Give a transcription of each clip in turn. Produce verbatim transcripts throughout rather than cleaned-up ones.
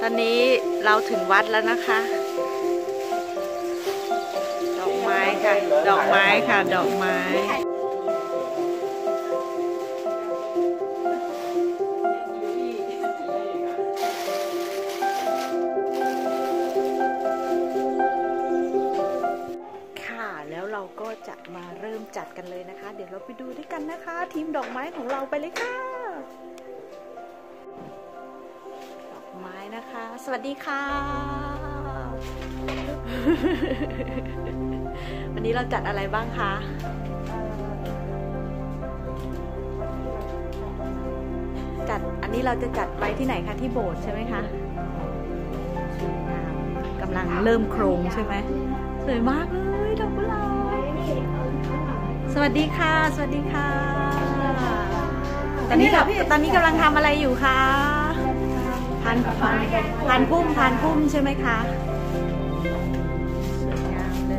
อนนี้เราถึงวัดแล้วนะคะดอกไม้ค่ะดอกไม้ค่ะดอกไม้ค่ะแล้วเราก็จะมาเริ่มจัดกันเลยนะคะเดี๋ยวเราไปดูด้วยกันนะคะทีมดอกไม้ของเราไปเลยค่ะไม้นะคะสวัสดีค่ะ วันนี้เราจัดอะไรบ้างคะจัดอันนี้เราจะจัดไว้ที่ไหนคะที่โบสถ์ใช่ไหมคะกำลังเริ่มโครงใช่ไหมสวยมากเลยดอกกุหลาบสวัสดีค่ะสวัสดีค่ะตอนนี้ตอนนี้กำลังทำอะไรอยู่คะพันพันพันพุ่มพันพุ่มใช่ไหมคะสวยงามเลย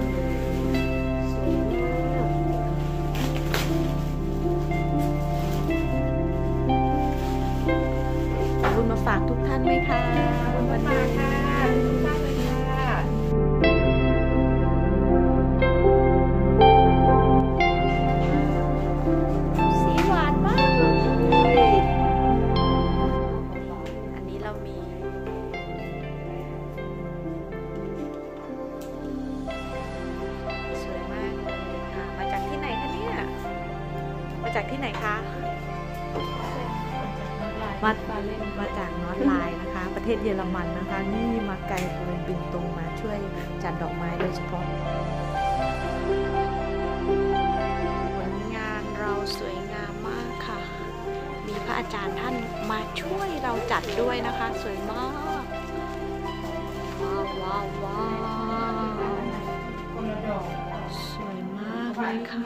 ขอบคุณมาฝากทุกท่านไหมคะวันนี้ค่ะทุกท่านเลยค่ะสีหวานมากเลยอันนี้เรามีสวยมากเลยค่ะมาจากที่ไหนคะเนี่ยมาจากที่ไหนคะมามาจากนอร์ทไลน์นะคะประเทศเยอรมันนะคะนี่มาไกลเลยบินตรงมาช่วยจัดดอกไม้โดยเฉพาะผลงานเราสวยงามมากค่ะมีพระอาจารย์ท่านมาช่วยเราจัดด้วยนะคะสวยมากว้าวว้าวว้าวสวยมากเลยค่ะ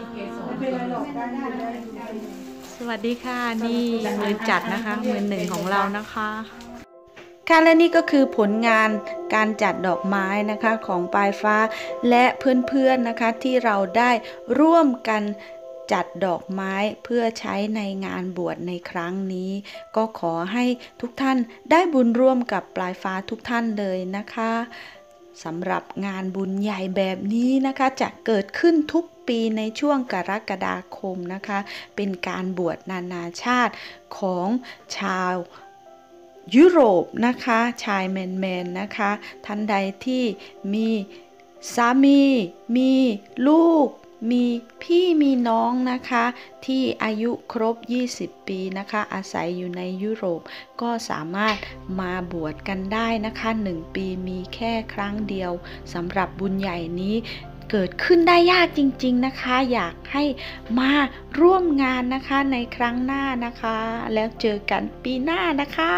สวัสดีค่ะนี่มือจัดนะคะมือหนึ่งของเรานะคะค่ะและนี่ก็คือผลงานการจัดดอกไม้นะคะของปลายฟ้าและเพื่อนๆนะคะที่เราได้ร่วมกันจัดดอกไม้เพื่อใช้ในงานบวชในครั้งนี้ก็ขอให้ทุกท่านได้บุญร่วมกับปลายฟ้าทุกท่านเลยนะคะสำหรับงานบุญใหญ่แบบนี้นะคะจะเกิดขึ้นทุกปีในช่วงกรกฎาคมนะคะเป็นการบวชนานาชาติของชาวยุโรปนะคะชายแมนๆนะคะท่านใดที่มีสามีมีลูกมีพี่มีน้องนะคะที่อายุครบยี่สิบปีนะคะอาศัยอยู่ในยุโรปก็สามารถมาบวชกันได้นะคะหนึ่งปีมีแค่ครั้งเดียวสำหรับบุญใหญ่นี้เกิดขึ้นได้ยากจริงๆนะคะอยากให้มาร่วมงานนะคะในครั้งหน้านะคะแล้วเจอกันปีหน้านะคะ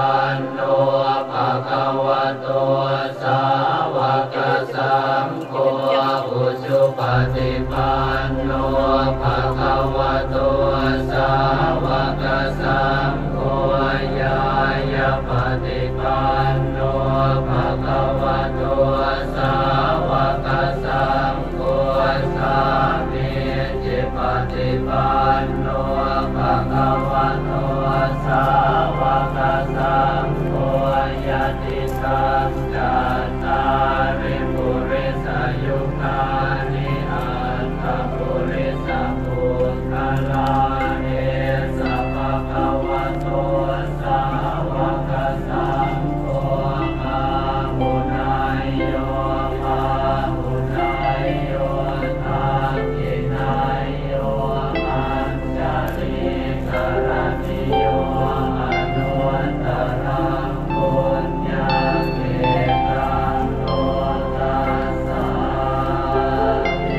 นโนภะคะวะโตสาวกสังโฆอุชุปฏิปันโนภะคะวะโตสาวกสังโฆญาญาปฏิปันโนภะคะวะโตสาวกสังโฆสามีจิปฏิปันโนภะคะวะโตสาวกสังโฆญาติสังจัตตาริปุริสยุคานิอัตถปุริสปุคคลาเนสัพพะวะโตสาวกสังโฆอาหุนายโยอาหุนายโยทักขินายโยอัญจลิกรณิโยอนุตตรังปุญญเกตังโลตัสสามิ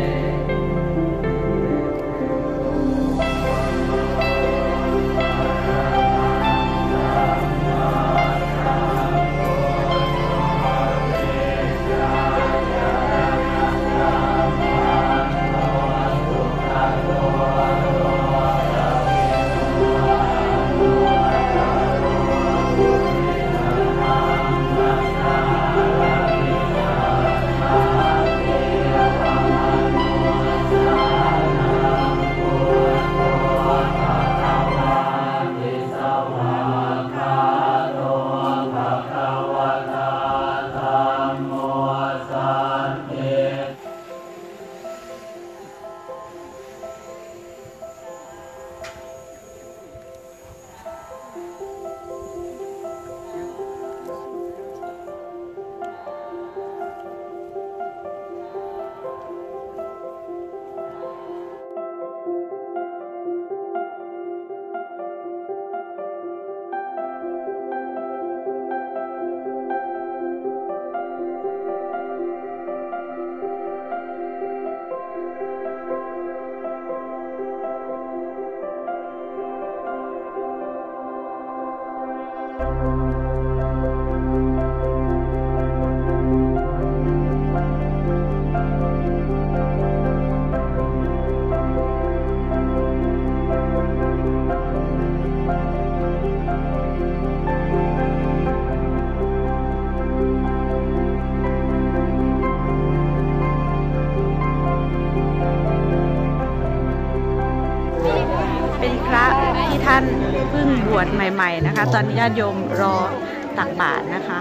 ท่านเพิ่งบวชใหม่ๆนะคะตอนนี้ญาติโยมรอตักบาตรนะคะ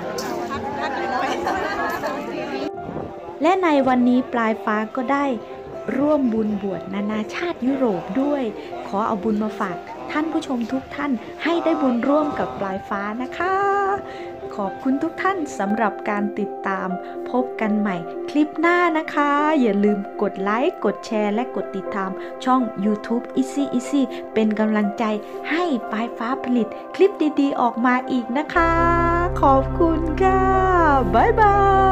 และในวันนี้ปลายฟ้าก็ได้ร่วมบุญบวชนานาชาติยุโรปด้วย ขอเอาบุญมาฝากท่านผู้ชมทุกท่านให้ได้บุญร่วมกับปลายฟ้านะคะขอบคุณทุกท่านสำหรับการติดตามพบกันใหม่คลิปหน้านะคะอย่าลืมกดไลค์กดแชร์และกดติดตามช่อง YouTube Easy Easy เป็นกำลังใจให้ปลายฟ้าผลิตคลิปดีๆออกมาอีกนะคะขอบคุณค่ะบ๊ายบาย